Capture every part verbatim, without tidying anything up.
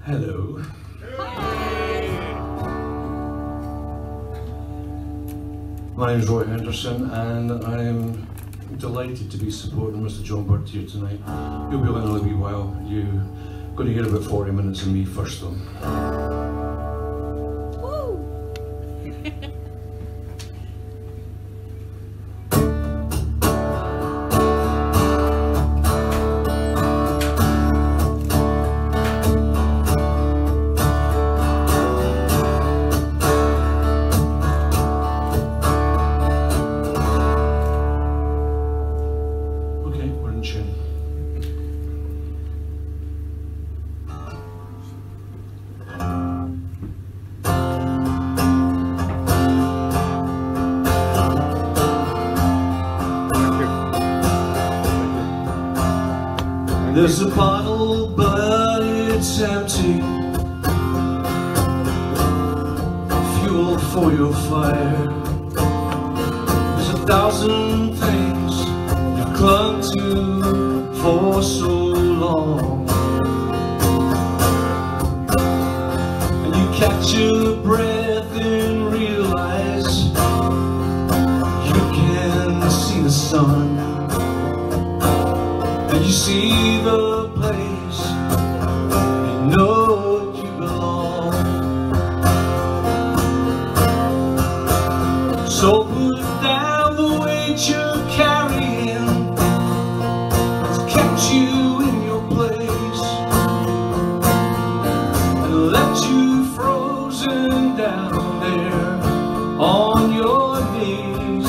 Hello. My name is Roy Henderson and I'm delighted to be supporting Mister Jon Byrd here tonight. You'll be on a wee while. You're going to hear about forty minutes of me first though. There's a bottle, but it's empty. Fuel for your fire. There's a thousand things you clung to for so long, and you catch your breath and realize you can see the sun. And you see the place, you know you belong. So put down the weight you're carrying that's kept you in your place, and left you frozen down there on your knees,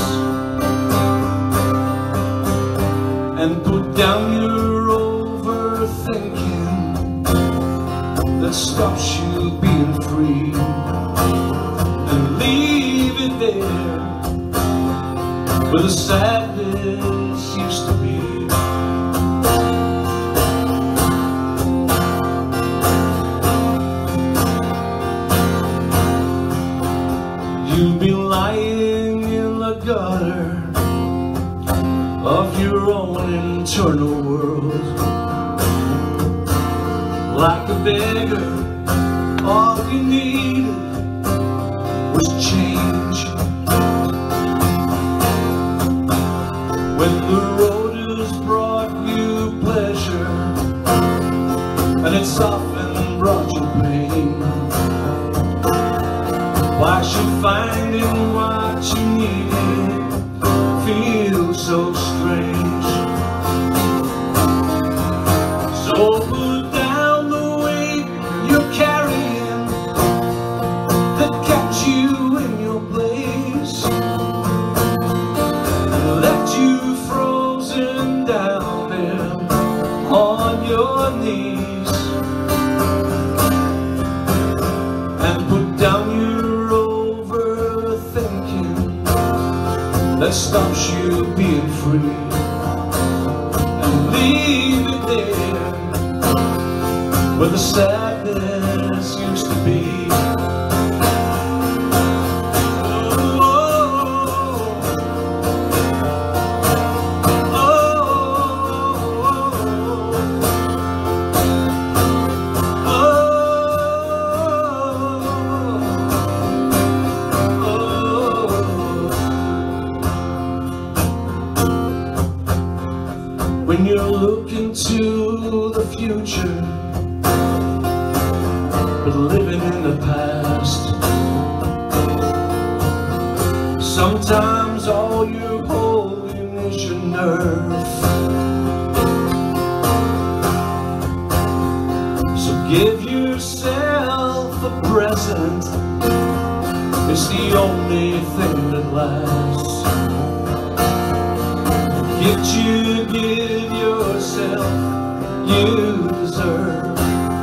and put down your that stops you being free, and leave it there where the sadness used to be. You've been lying in the gutter of your own internal world, like a beggar. All you needed was change. When the road has brought you pleasure and it's often brought you pain, why should finding what you needed feel so strange? So put down the weight you're carrying that kept you in your place, and left you frozen down there on your knees, and put down your overthinking that stops you being free, and leave it there where the sadness used to be. When you're looking to the future but living in the past, sometimes all you're holding is your nerve. So give yourself a present, it's the only thing that lasts. Gift you give yourself, you deserve.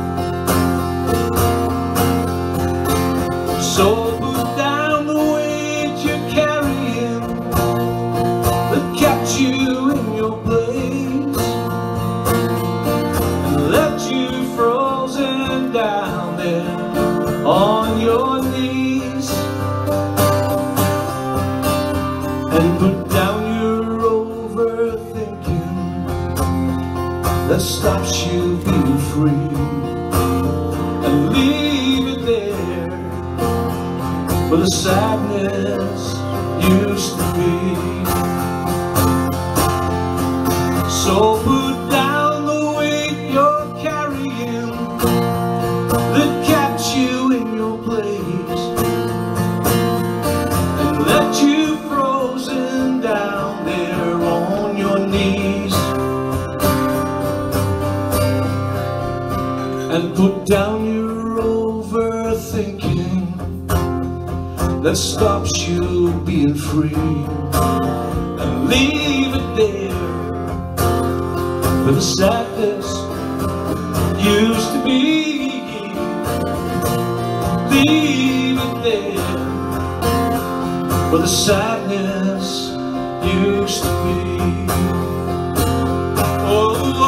So put down the weight you're carrying that kept you in your place, and left you frozen down there on your knees, and put down that stops you being free, and where the sadness used to be. So put down the weight you're carrying that kept you in your place, and let you frozen down there on your knees, and put down your overthinking that stops you being free, and leave it there where the sadness used to be. Leave it there where the sadness used to be. Oh, oh,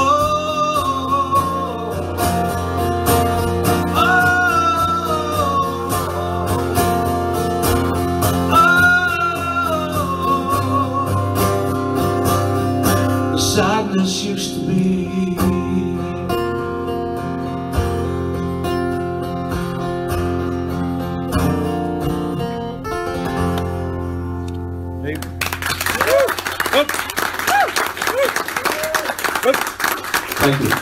sadness used to be. Thank you.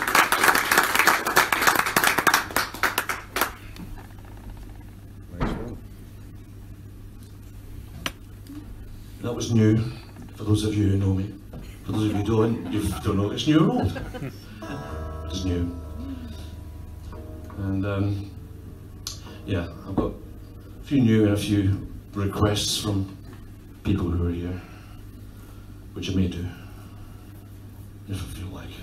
That was new, for those of you who know me. For those of you who don't, you don't know, it's new or old. It's new. And um, yeah, I've got a few new and a few requests from people who are here, which I may do, if I feel like it.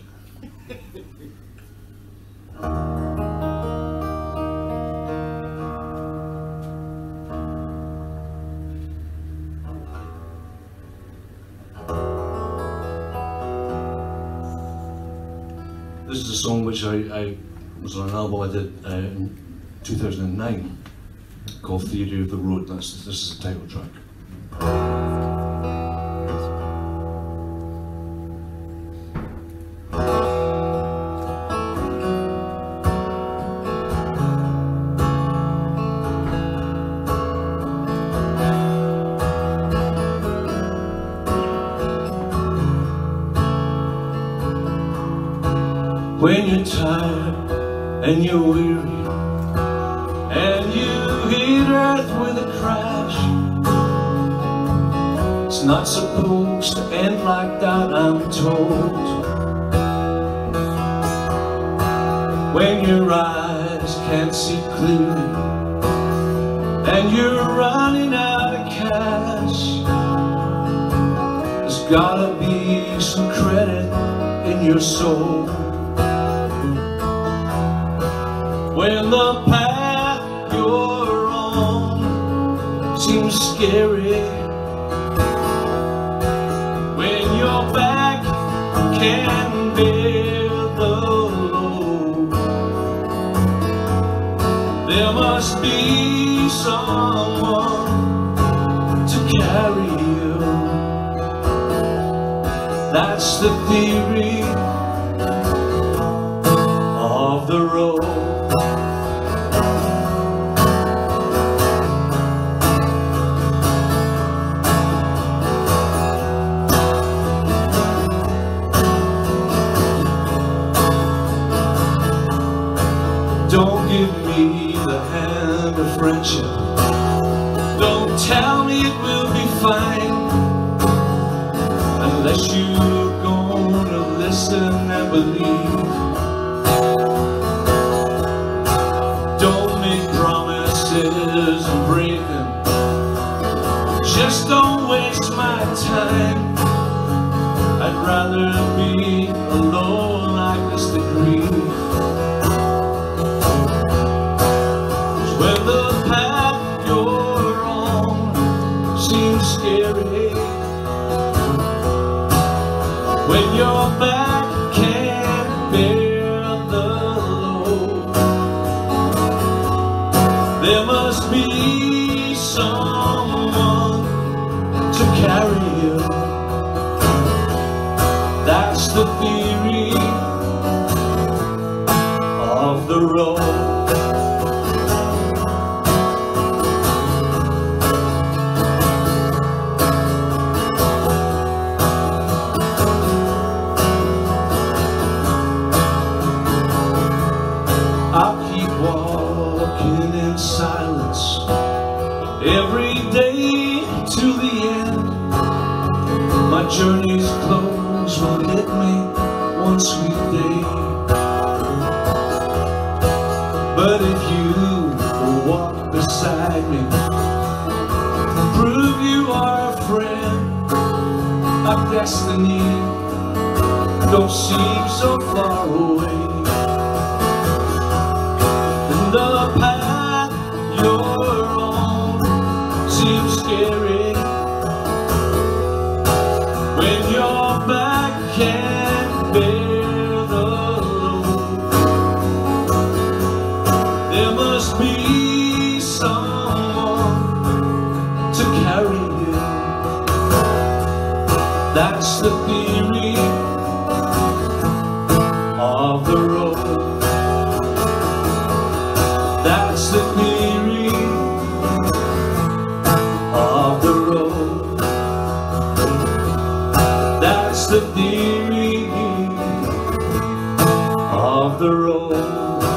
This is a song which I, I was on an album I did uh, in two thousand nine called Theory of the Road. That's, this is the title track. When you're tired and you're weary and you hit earth with a crash, it's not supposed to end like that, I'm told. When your eyes can't see clearly and you're running out of cash, there's gotta be some credit in your soul. When the path you're on seems scary, when your back can't bear the load, there must be someone to carry you. That's the theory of the road. Don't give me the hand of friendship. Don't tell me it will be fine unless you're gonna listen and believe. Don't make promises and break them. Just don't waste my time. I'd rather be alone like this than grieve. When the path you're on seems scary, when your back can't bear the load, there must be someone to carry you. That's the theory of the road. every day to the end. My journey's close will hit me one sweet day. But if you will walk beside me, prove you are a friend, our destiny don't seem so far away. And the path you're on seems scary when your back can't bear the load. There must be someone to carry you. That's the theory of the road. That's the theory of the road. That's the theory of the road.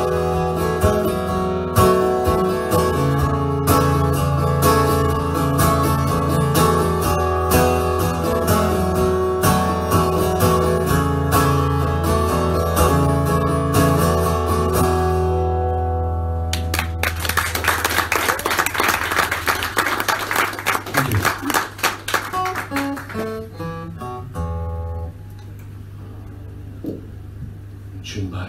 Tune back.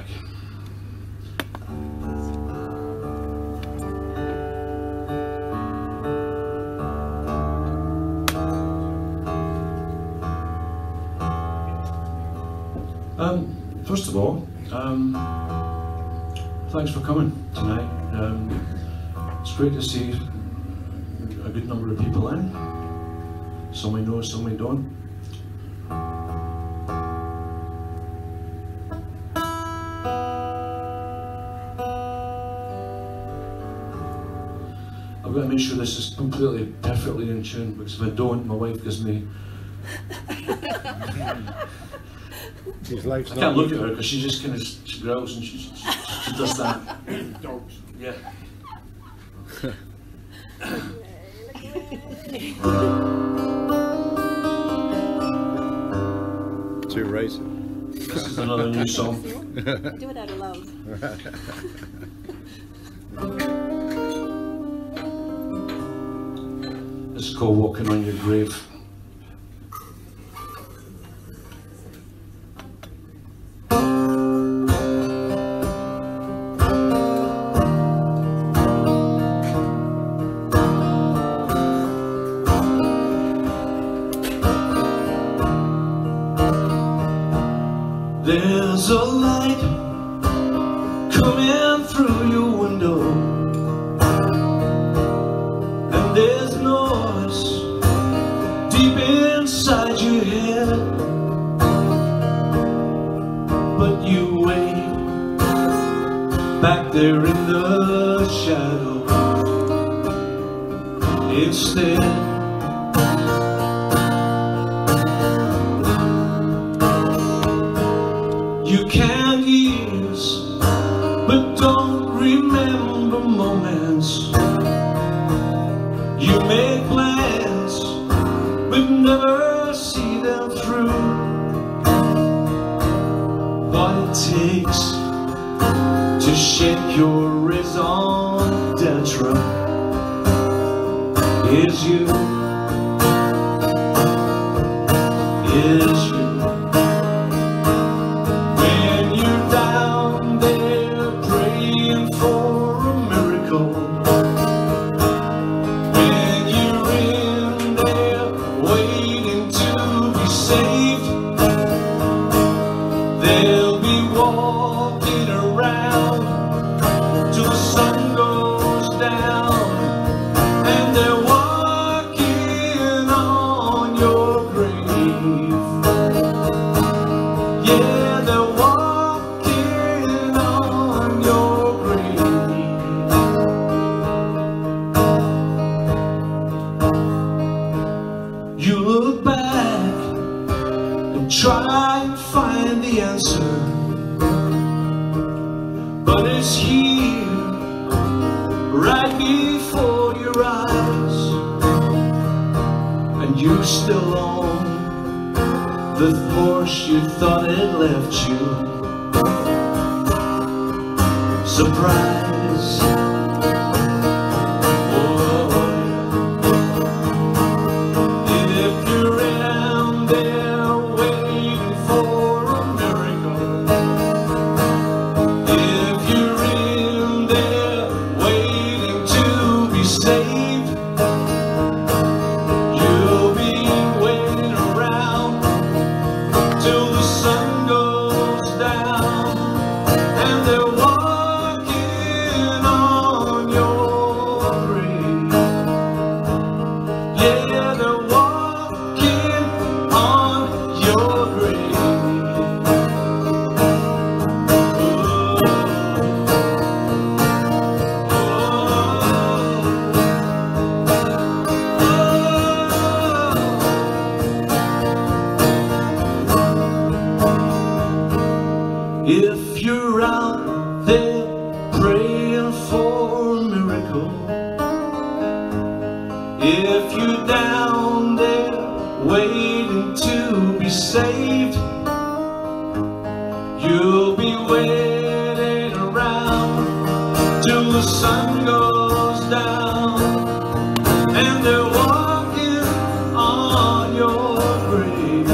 Um, first of all, um, thanks for coming tonight. Um, it's great to see a good number of people in. Some we know, some we don't. I've got to make sure this is completely, perfectly in tune, because if I don't, my wife gives me... I can't look at her because she just kind of she growls and she, she, she does that. Dogs. Yeah. Too racing. This is another new song. Do it out of love. This is called Walking on Your Grave. There's a light coming through your window, and there's noise deep inside your head, but you wait back there in the shadow instead. You count years, but don't remember moments. You make plans, but never see them through. What it takes to shake your raison d'etre is you, is you. They'll be walking around till the sun goes down, and they're walking you still own the horse you thought it left you. Surprise. Oh, if you're in there waiting for a miracle, if you're in there waiting to be saved, you'll be waiting around till the sun goes down and they're walking on your grave. Yeah, they're walking on your grave. If you're out there praying for a miracle, if you're down there waiting to be saved, you'll be waiting around till the sun goes down and they're walking on your grave.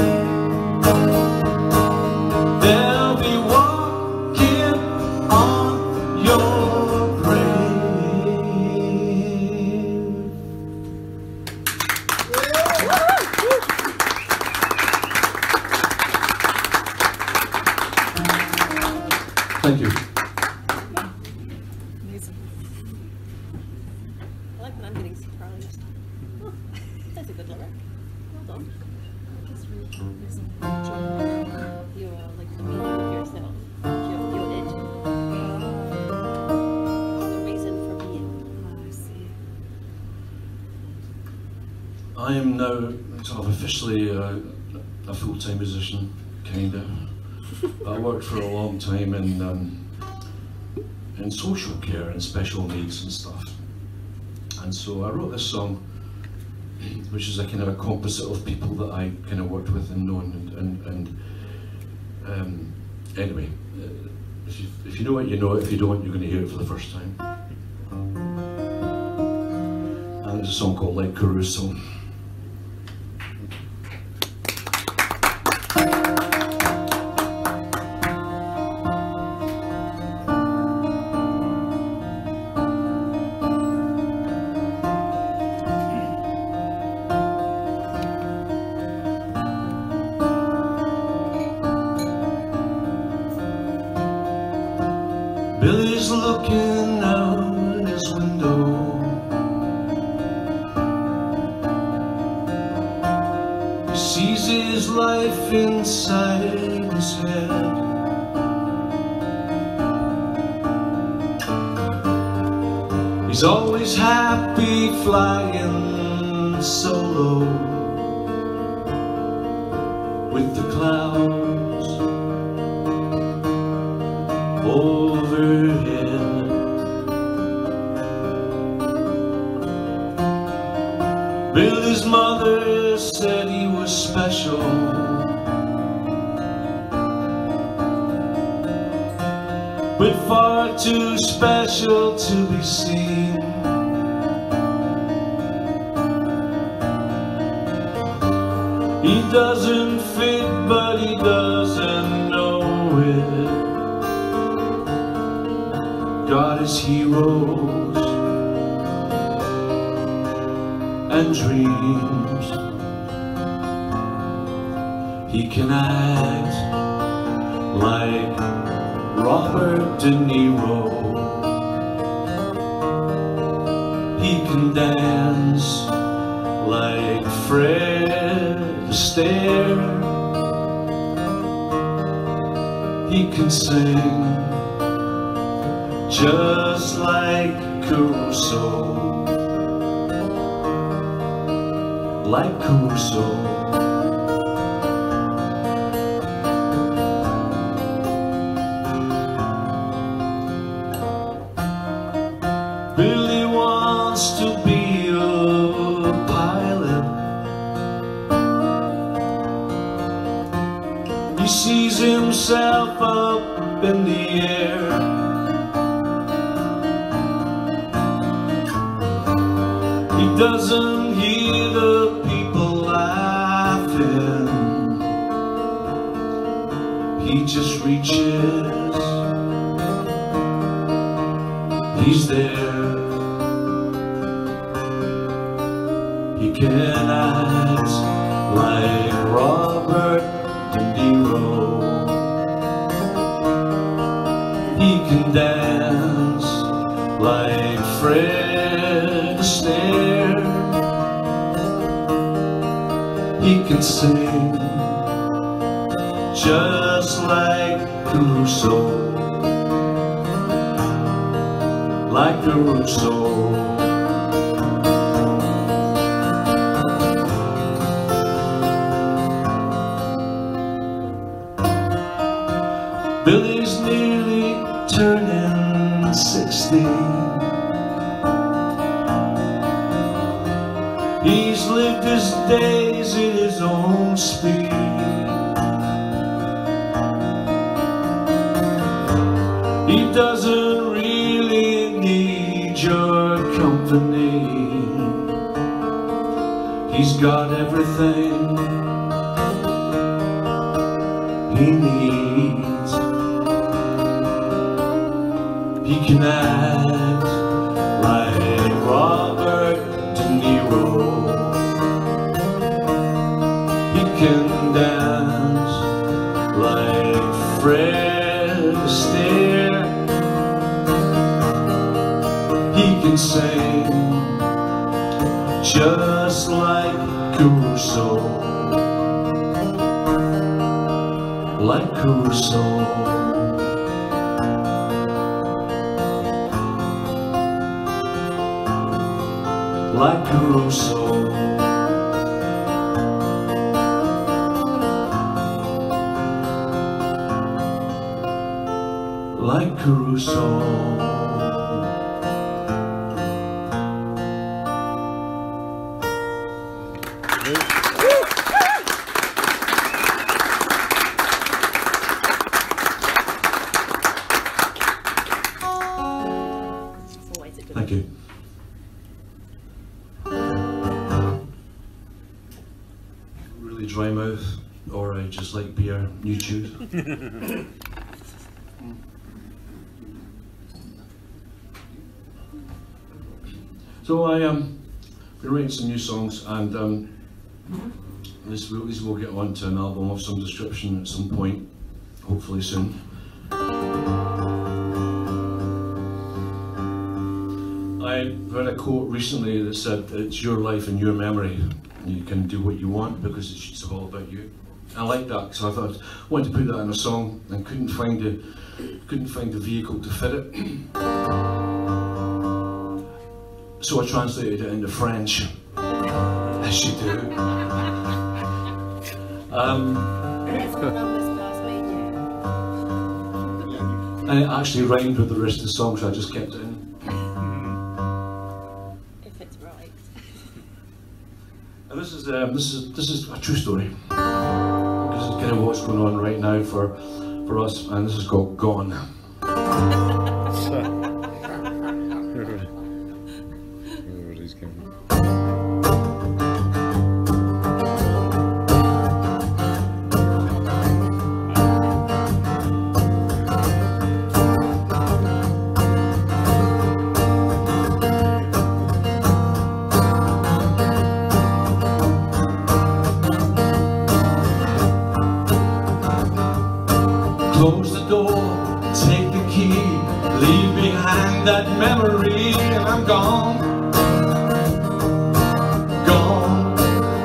They'll be walking on your grave. Thank you. Amazing. I like when I'm getting surprised. Oh, that's a good lyric. Well done. You uh, like the meaning of yourself. Your, your it. The reason for being. I see. I am now sort of officially a, a full-time musician, kinda. I worked for a long time in um, in social care and special needs and stuff, and so I wrote this song, which is a kind of a composite of people that I kind of worked with and known, and and, and um, anyway, uh, if you if you know it, you know it. If you don't, you're going to hear it for the first time. And it's a song called Like Caruso. Billy's looking out his window. He sees his life inside his head. He's always happy flying solo with the clouds overhead. Billy's mother said he was special, but far too special to be seen. He doesn't fit, but he doesn't know it. Got his heroes and dreams. He can act like Robert De Niro. He can dance like Fred Astaire. He can sing just like Caruso, like Caruso. Billy wants to be a pilot. himself up in the air. He doesn't hear the people laughing. He just reaches. He's there. He can act like Robert De Niro. He can dance like Fred Astaire. He can sing just like Caruso, like Caruso. Billy's nearly turning sixty. He's lived his days at his own speed. He doesn't really need your company. He's got everything he needs. He can act like Robert De Niro. He can dance like Fred Astaire. He can sing just like Caruso, like Caruso. Like Caruso, like Caruso. Thank you. Really dry mouth, or I just like beer, you choose. So I um been writing some new songs, and um, this will this will get onto an album of some description at some point, hopefully soon. I read a quote recently that said, "It's your life and your memory. You can do what you want because it's just all about you." I like that, so I thought I wanted to put that in a song, and couldn't find the couldn't find the vehicle to fit it. So I translated it into French, as you do. Um, and it actually rhymed with the rest of the song, so I just kept it in. If it's right. And this is um, this is this is a true story. This is kind of what's going on right now for for us, and this is called Gone. Close the door, take the key, leave behind that memory, and I'm gone, gone.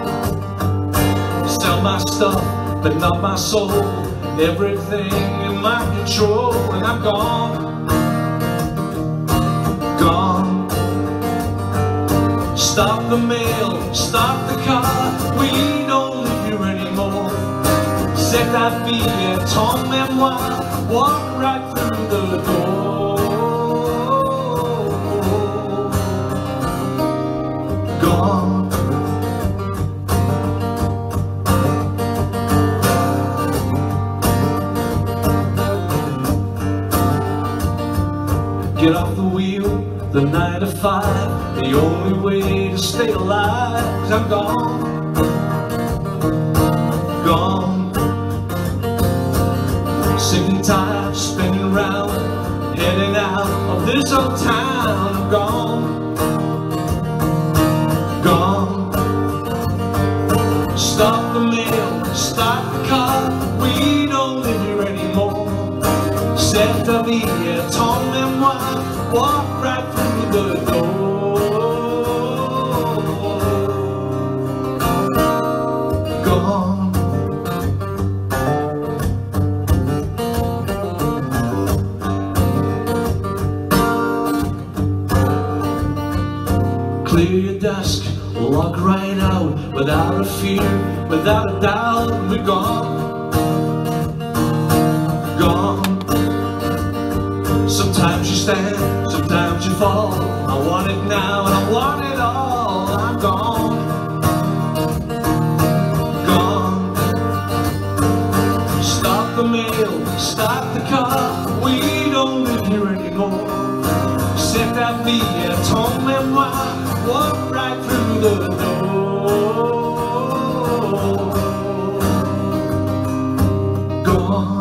Sell my stuff, but not my soul, everything in my control, and I'm gone, gone. Stop the mail, stop the car, we don't live here anymore. C'est ta fille, t'emmène-moi, walk right through the door. Gone. nine to five, the only way to stay alive. 'Cause I'm gone, gone. Sick and tired, spinning round, heading out of this old town. I'm gone, gone. Stop the mail, start the car, we don't live here anymore. C'est la vie, attendez-moi, walk right through the door. Gone. Clear your desk, walk right out, without a fear, without a doubt. We're gone, gone. Sometimes you stand, sometimes you fall. I want it now and I want it all. I'm gone, gone. Stop the mail, start the car, we don't live here anymore. C'est la vie, attends-moi, walk right through the door. Gone.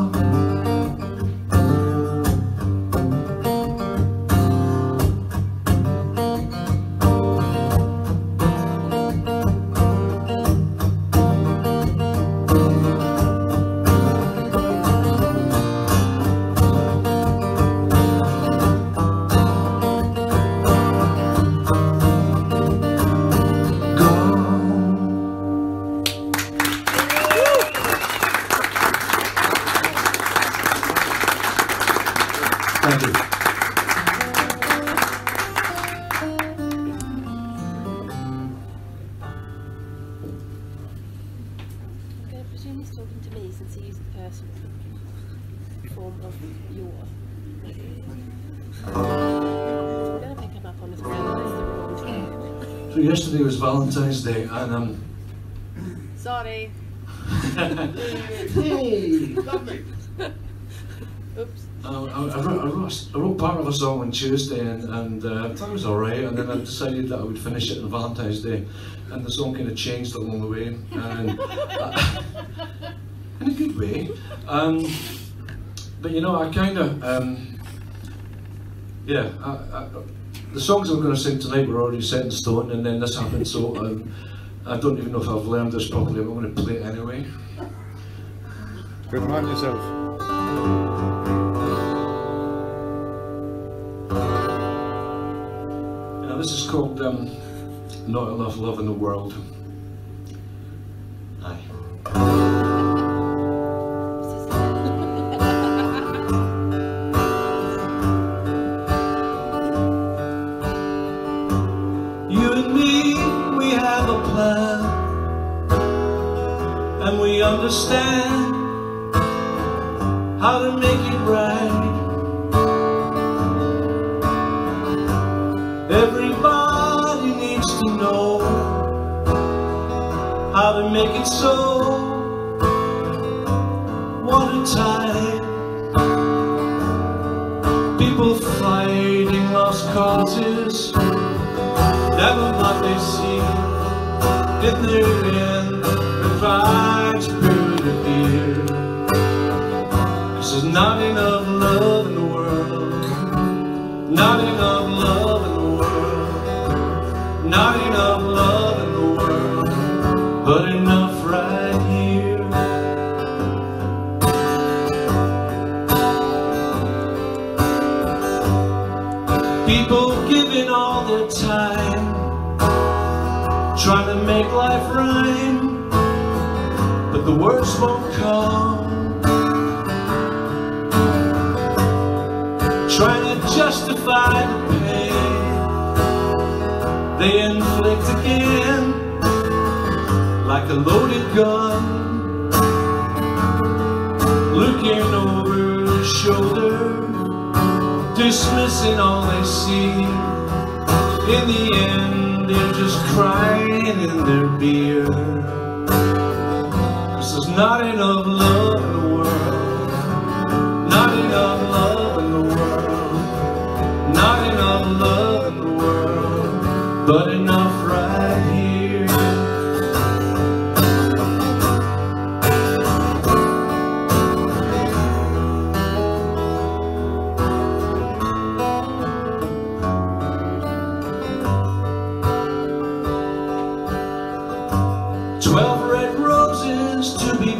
Thank you. I'm going to presume he's talking to me since he used the personal form of your. I'm going to pick him up on his ground. So yesterday was Valentine's Day and um Sorry. hey, lovely. Oops. I, I, I, wrote, I, wrote, I wrote part of a song on Tuesday and, and uh, I thought it was alright, and then I decided that I would finish it on Valentine's Day, and the song kind of changed along the way, and uh, in a good way. Um, but you know, I kind of, um, yeah, I, I, the songs I'm going to sing tonight were already set in stone, and then this happened, so um, I don't even know if I've learned this properly, but I'm going to play it anyway. Good man yourself. Now this is called um, Not Enough Love in the World. Aye. You and me, we have a plan, and we understand how to make it right. Everybody needs to know how to make it so watertight. People fighting lost causes, never what they see. In their end, the fights persevere. There's not enough love in the world, not enough love in the world, not enough love in the world, but enough right here. People giving all their time, trying to make life rhyme, but the words won't come. Trying to justify the pain they inflict again, like a loaded gun. Looking over his shoulder, dismissing all they see. In the end, they're just crying in their beer. 'Cause there's not enough love in the world, not enough love in the world, not enough love in the world,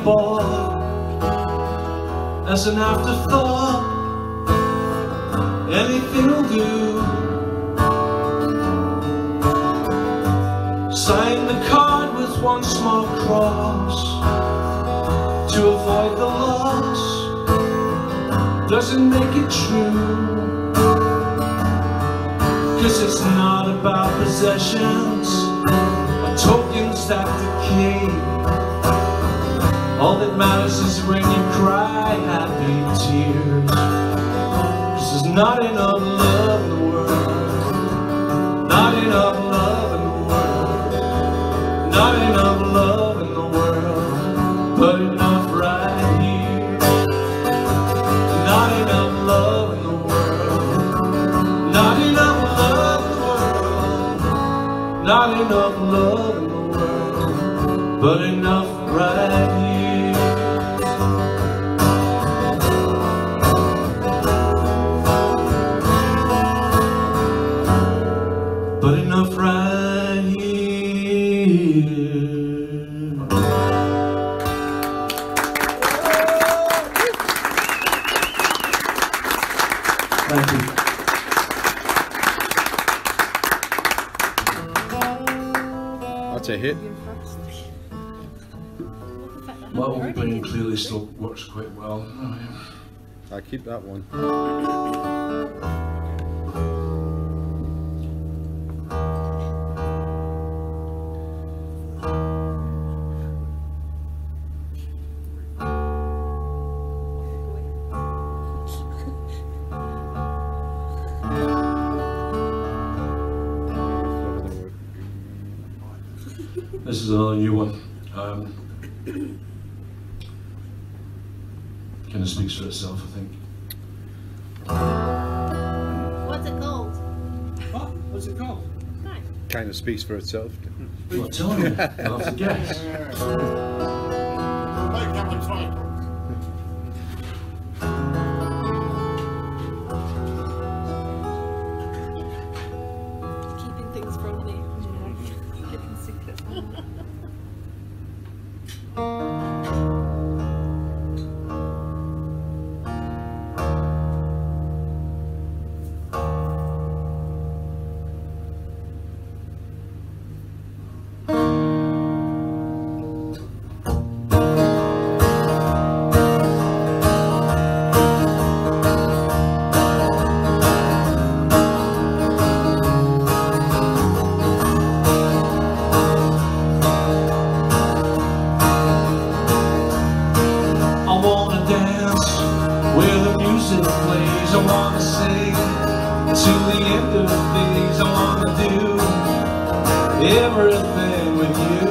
boy as an afterthought. Anything will do. Sign the card with one small cross to avoid the loss. Doesn't make it true, 'cause it's not about possessions or tokens that decay. All that matters is when you cry happy tears. 'Cause there's not enough love in the world. Not enough love in the world. Not enough love in the world, but enough right here. Not enough love in the world. Not enough love in the world. Not enough love in the world, but enough right here. But enough right here. Thank you. That's a hit. My opening clearly still works quite well. I keep that one. This is another new one. Um, kind of speaks for itself, I think. What's it called? What? What's it called? Right. Kind of speaks for itself. Well, tell me. I'll have to guess. Make up a title. Keeping things from me. Keeping secrets. Plays. I wanna sing to the end of days. I wanna do everything with you.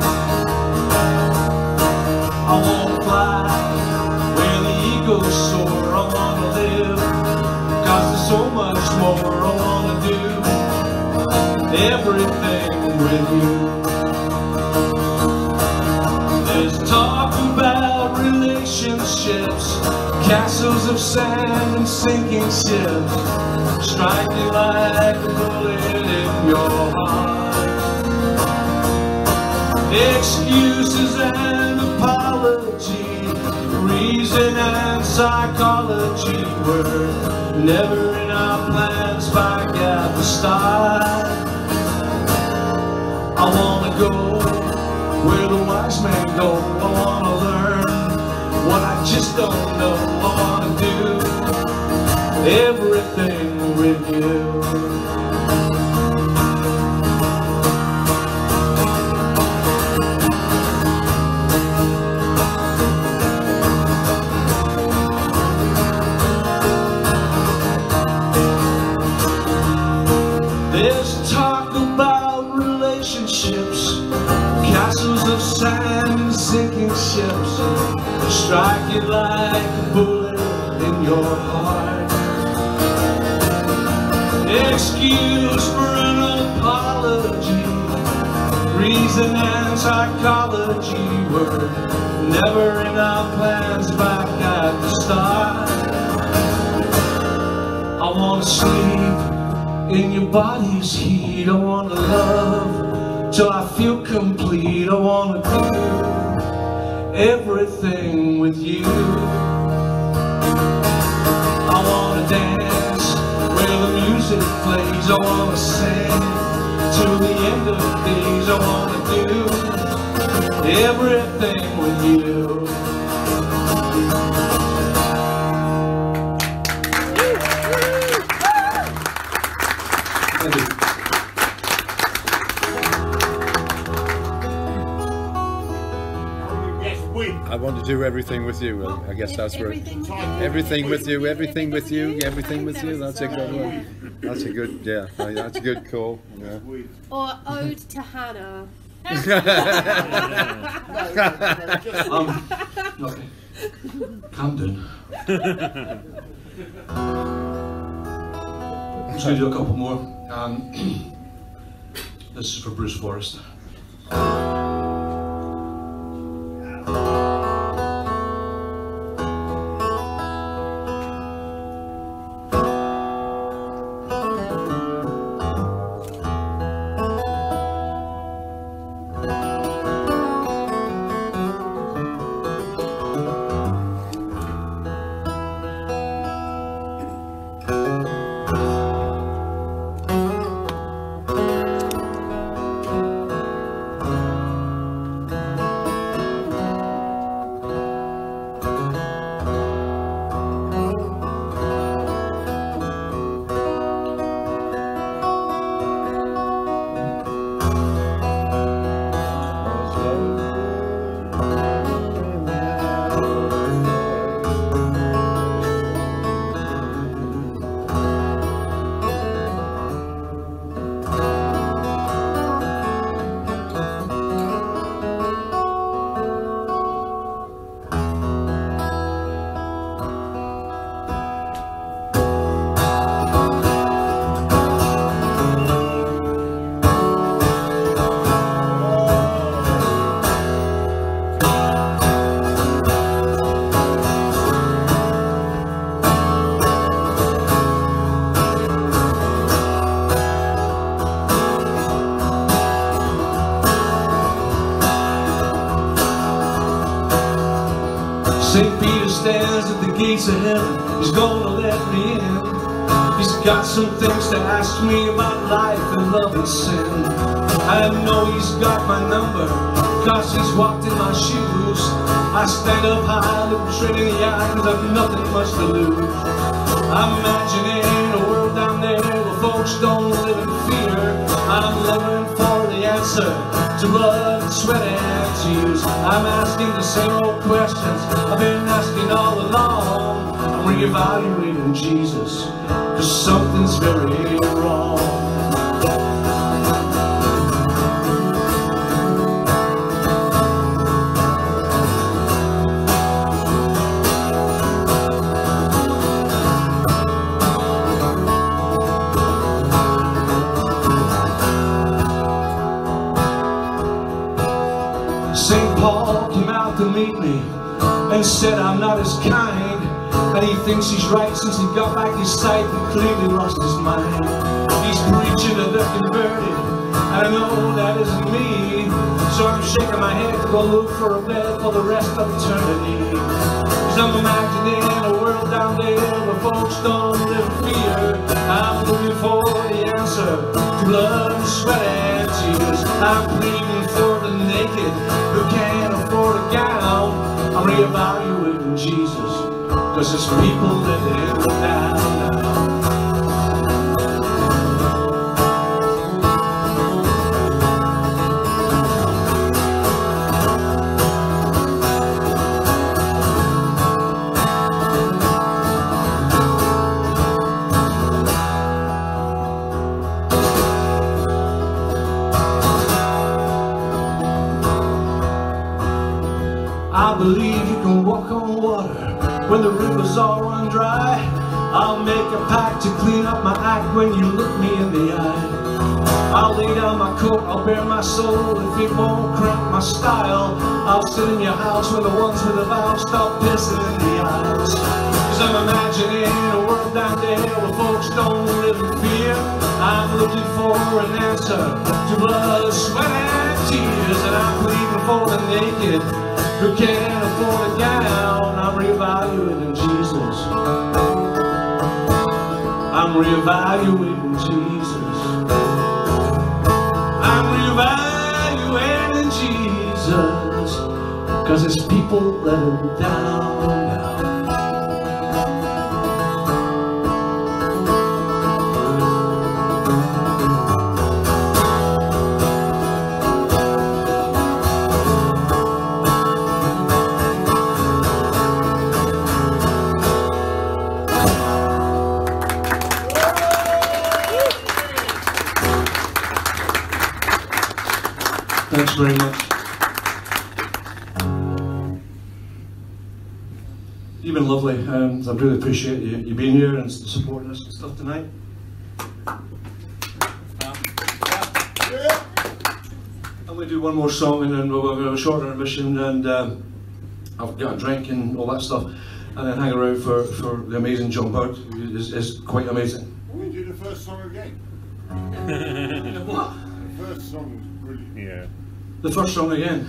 I wanna fly where the eagles soar. I wanna live, 'cause there's so much more. I wanna do everything with you. There's talk about relationships, castles of sand and sinking ships, striking like a bullet in your heart. Excuses and apology, reason and psychology were never in our plans back at the start. I wanna go where the wise men go. I wanna learn what I just don't know. I wanna do everything with you. There's talk about relationships, castles of sand and sinking ships, strike it like a bullet in your heart. Excuse for an apology, reason and psychology were never in our plans back at the start. I wanna sleep in your body's heat. I wanna love till I feel complete. I wanna do everything with you. I wanna dance where the music plays. I wanna sing till the end of days. I wanna do everything with you. Thank you. I want to do everything with you. Well, I guess that's where everything with you, everything with you, everything with you. That's a good one. That's a good, yeah. That's a good call. Yeah. Or Ode to Hannah. um, no, Camden. I'm just going to do a couple more. Um, this is for Bruce Forrest. Saint Peter stands at the gates of heaven. He's gonna let me in. He's got some things to ask me about life and love and sin. I know he's got my number, cause he's walked in my shoes. I stand up high, look straight in the eye, cause I've nothing much to lose. I'm imagining a world down there where folks don't live in fear. I'm living for the answer to blood, sweat and tears. I'm asking the same old questions I've been asking all along. I'm reevaluating Jesus, cause something's very wrong. Saint Paul came out to meet me and said I'm not as kind, and he thinks he's right since he got back his sight and clearly lost his mind. He's preaching to the converted, and I know that isn't me, so I'm shaking my head to go look for a bed for the rest of eternity. Cause I'm imagining a world down there where folks don't live in fear. I'm looking for the answer to blood, sweat and tears. I'm pleading for the naked who can't afford a gown. I'm reevaluating Jesus, cause there's people living down now. I believe you can walk on water when the rivers all run dry. I'll make a pact to clean up my act when you look me in the eye. I'll lay down my coat, I'll bare my soul if it won't cramp my style. I'll sit in your house when the ones with the vows stop pissing in the aisles. Cause I'm imagining a world down there where folks don't live in fear. I'm looking for an answer to blood, sweat and tears. And I'm pleading for the naked who can't afford a gown. I'm reevaluating Jesus. I'm reevaluating Jesus. I'm reevaluating Jesus, 'cause his people let him down now. Thanks very much. You've been lovely, and I really appreciate you, you being here and supporting us and stuff tonight. I'm going to do one more song and then we'll have a short intermission, and um, I've got a drink and all that stuff, and then hang around for, for the amazing Jon Byrd, who is, is quite amazing. We do the first song again. What? The first song was brilliant. Yeah. The first song again?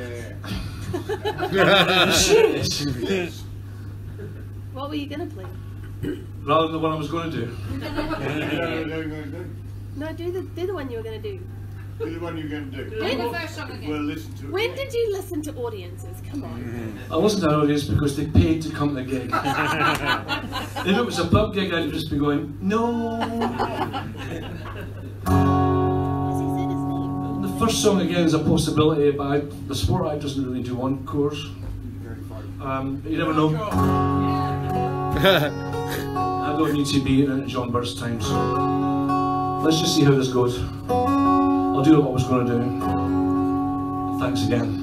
Yeah. Are you serious? Yes. What were you going to play? Rather than the one I was going to do. No, no, no, no, no. No, do the, do the one you were going to do. Do the one you're going to do. Do the first song again. We'll listen to it. When did you listen to audiences? Come on. I listened to an audience because they paid to come to the gig. If it was a pub gig, I'd just be going, no. Has he said his name? The first song again is a possibility, but I, the sport act doesn't really do encores. Um, you never know. I don't need to be in Jon Byrd's time, so let's just see how this goes. I'll do what I was going to do. Thanks again.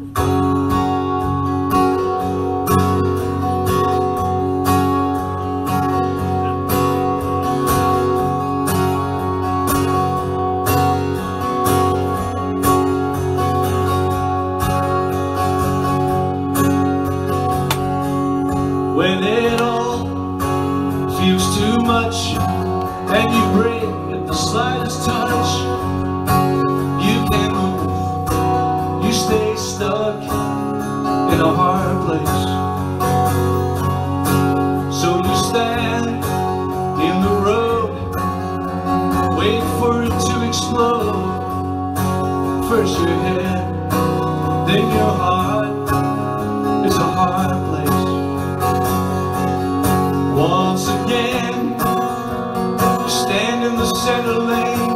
When it all feels too much and you break at the slightest touch, you can't move, you stay stuck in a hard place. So you stand in the road, wait for it to explode. First your head, then your heart. It's a hard place. Once again, you stand in the center lane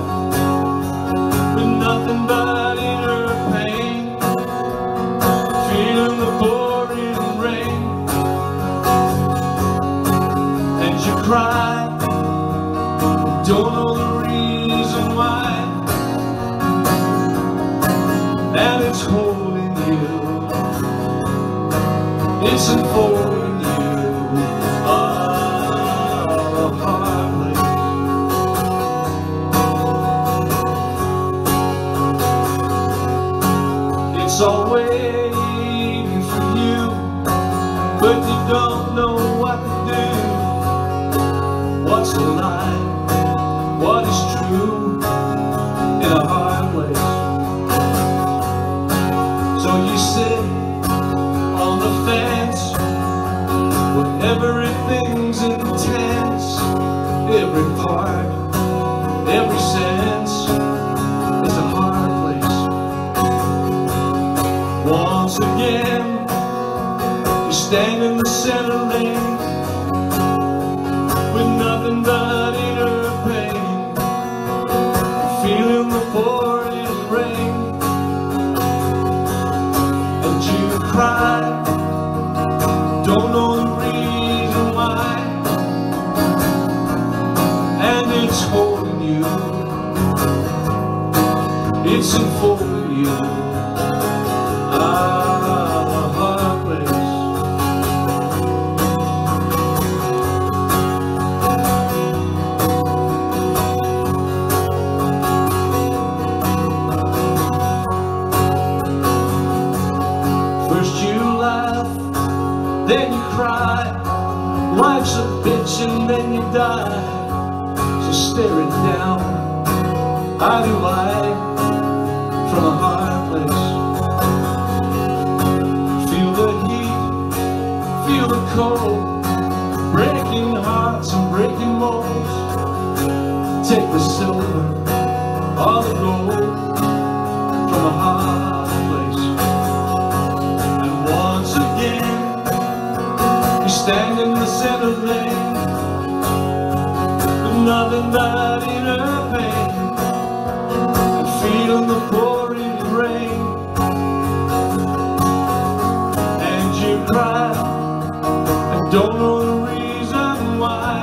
with nothing but inner pain, feeling the pouring rain, and you cry, don't know the reason why, and it's holding you, it's enfolding you. It's all waiting for you, but you don't know what to do. What's a lie? What is true in a hard place? So you sit on the fence where everything's intense. Every part, every sense is a hard place. Once again, you stand in the center lane with nothing but inner pain, feeling the pouring rain, and you cry, don't know the reason why, and it's holding you, it's enfolding you. Then you cry, life's a bitch and then you die. So staring down, I do life from a hard place. cold, breaking hearts and breaking molds. Take the silver or the gold from a hard place, and once again you stand in the center lane, with nothing but inner pain, and feeling the pouring rain. And you cry and don't know the reason why,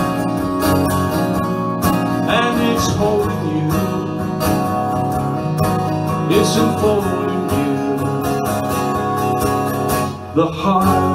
and it's holding you, it's enfolding you. The heart